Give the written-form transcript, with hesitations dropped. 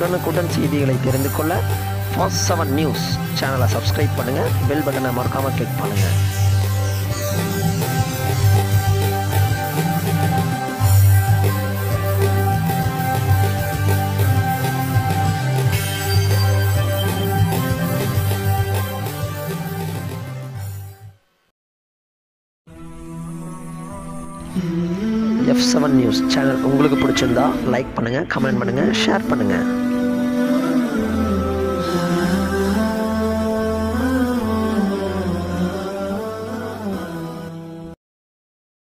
உடனுக்குடன் செய்திகளை தெரிந்து கொள்ள ஃபாஸ்ட் 7 நியூஸ் சேனலை சப்ஸ்கிரைப் பண்ணுங்கள், பெல் பட்டனை மறக்காமல் கிளிக் பண்ணுங்கள். F7 நியூஸ் சேனல் உங்களுக்கு பிடிச்சிருந்தா லைக் பண்ணுங்கள், கமெண்ட் பண்ணுங்கள், ஷேர் பண்ணுங்கள்.